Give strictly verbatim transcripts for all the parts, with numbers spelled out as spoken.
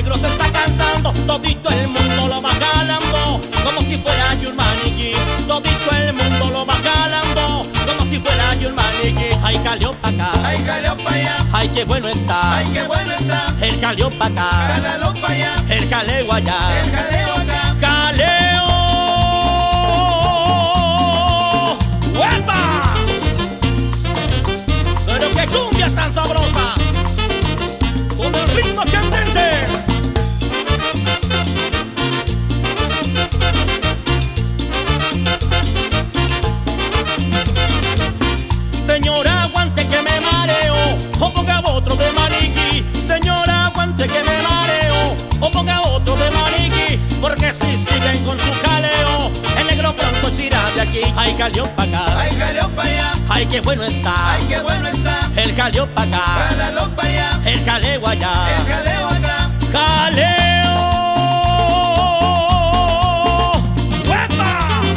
negro se está cansando, todito el mundo lo va jalando, como si fuera yo un maniquí. Todito el mundo lo va jalando, como si fuera yo un maniquí. Ay, calió pa' acá, Ay, jaleo pa' allá, ay, qué bueno está. ay, qué bueno está. El calió pa' acá, Jálalo pa' allá, el caleo allá. el jaleo acá. ¡Caleo! ¡Huepa! Pero qué cumbias tan sabrosas, con el ritmo candente. Señora, aguante que me mareo, o ponga otro de maniquí. Señora, aguante que me mareo, o ponga otro de maniquí. Porque si siguen con su jaleo, el negro pronto se irá de aquí. Ay, calió pa' acá, Ay, jaleo pa' allá, ay, qué bueno está. ay, qué bueno está. El calió pa' acá, Jálalo pa' allá, el caleo allá. el jaleo acá. ¡Jaleo! ¡Huepa!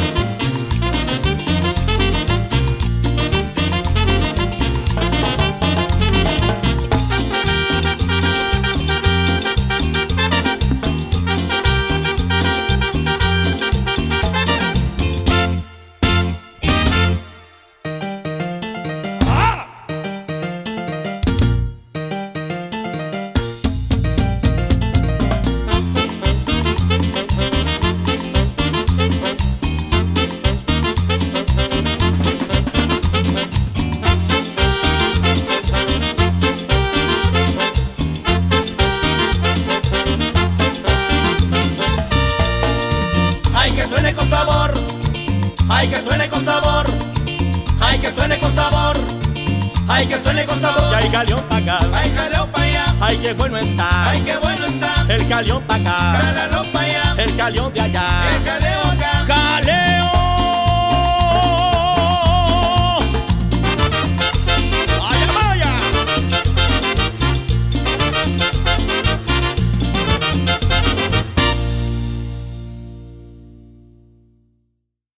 ¡Ah! Ay, que suene con sabor, ay, que suene con sabor, ay, que suene con sabor, ay, que suene con sabor. Y ay, calió pa' acá, Ay, jaleo pa' allá, ay, qué bueno está. ay, qué bueno está. El calió pa' acá, Jálalo pa' allá, el calió de allá. el jaleo